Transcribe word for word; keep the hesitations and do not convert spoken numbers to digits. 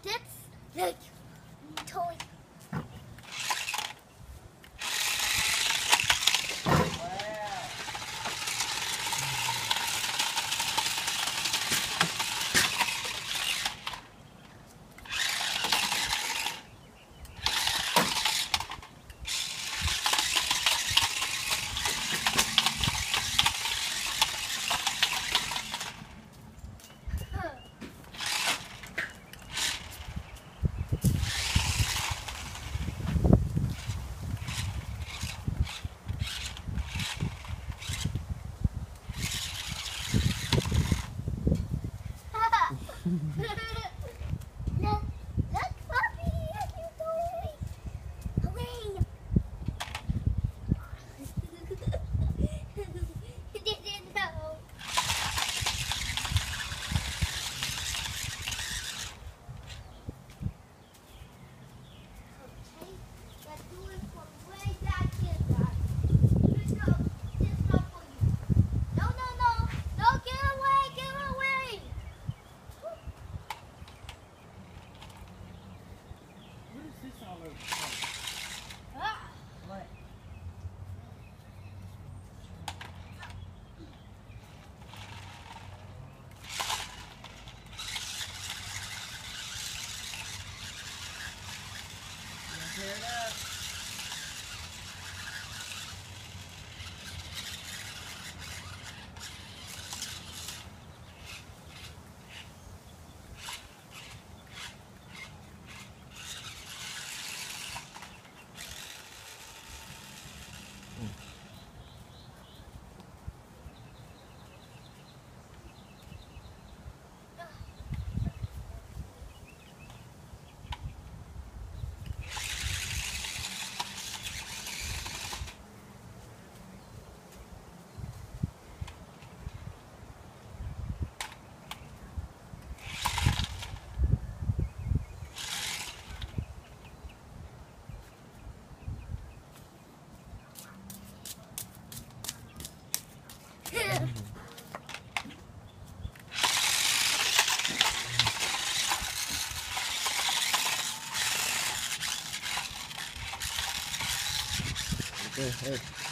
That's like toy. Look, look, Poppy, a new toy. Hooray! Didn't know. Okay, let's do it from way back here, guys. This is not, this is not for you. No, no, no, no, get away, get away. What is this all over the place? Ah. What? You gonna tear it up? Hey, hey.